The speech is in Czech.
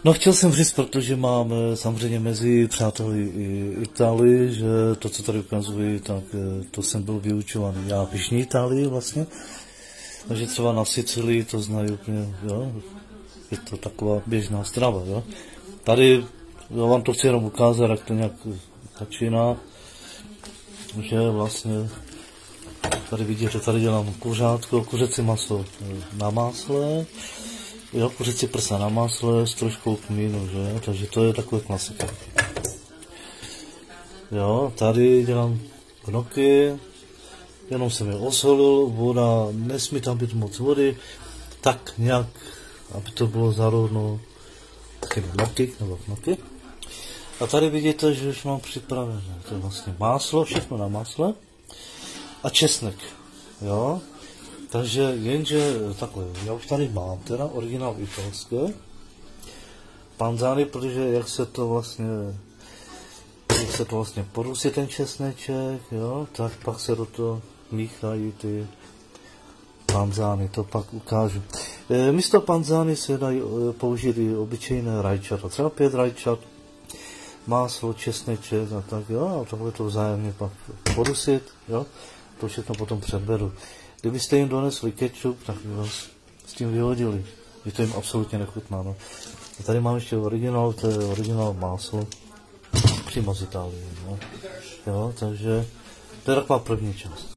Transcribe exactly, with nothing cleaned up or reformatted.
No chtěl jsem říct, protože mám samozřejmě mezi přáteli i Itálii, že to, co tady ukazuji, tak to jsem byl vyučovaný. Já v Jižní Itálii vlastně, takže třeba na Sicílii to znají úplně, jo, je to taková běžná strava, jo. Tady, já vám to chci jenom ukázat, jak to nějak začíná, že vlastně tady vidíte, tady dělám kuřátko, kuřecí maso na másle, jo, kuřecí prsa na másle s troškou kmínu, že, takže to je takové klasika. Jo, tady dělám gnocchi, jenom jsem je osolil, voda, nesmí tam být moc vody, tak nějak, aby to bylo zarovno taky gnocchi, nebo gnocchi. A tady vidíte, že už mám připravené, to je vlastně máslo, všechno na másle a česnek, jo. Takže jenže takhle, já už tady mám teda originál italské panzani, protože jak se to vlastně, jak se to vlastně porusí ten česneček, jo, tak pak se do toho míchají ty panzani, to pak ukážu. E, místo panzani se dají e, použít i obyčejné rajčata, třeba pět rajčat, máslo, česneček a tak, jo, a tohle to vzájemně pak porusit, jo, to všechno potom předvedu. Kdybyste jim donesli kečup, tak by vás s tím vyhodili, že to jim absolutně nechutná. No. A tady mám ještě originál, to je originál máslo, přímo z Itálie. No. Jo, takže to je taková první část.